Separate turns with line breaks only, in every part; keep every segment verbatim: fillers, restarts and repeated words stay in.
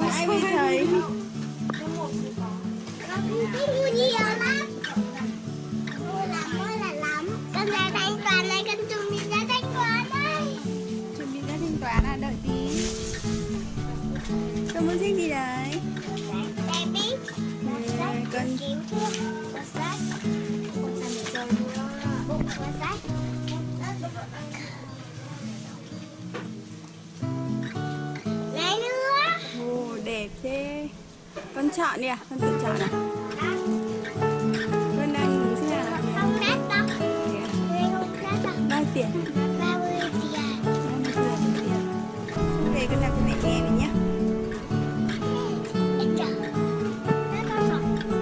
Ai biết thầy?
Mua nhiều lắm. Mua là mua là lắm. Con ra thanh toán này, con chuẩn bị ra thanh toán đây.
Chuẩn bị ra thanh toán à, đợi tí. Con muốn thích gì đấy?
Đây biết. Một sách,
con
kiếm thuốc. Một sách. Một sách. Một sách. Này nữa.
Ồ, đẹp thế. Con chọn đi à? Con tự chọn à? Con đang nhìn xem nào.
Không đắt đâu.
Thế à?
Đây không đắt đâu.
Bao tiền?
ba mươi tiền.
ba mươi tiền. Con về con đặt cho mẹ nghe mình nhé.
Ít chờ. Nó có sọt.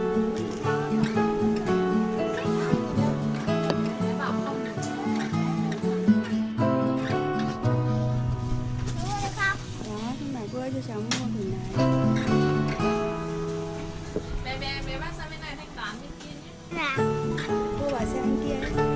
Mua được không?
Đó, con bảo cô ơi cho cháu mua thử này.
Bé bé bé bác sang bên này thanh toán bên kia nhé.
Là
Cô bảo sang kia ấy.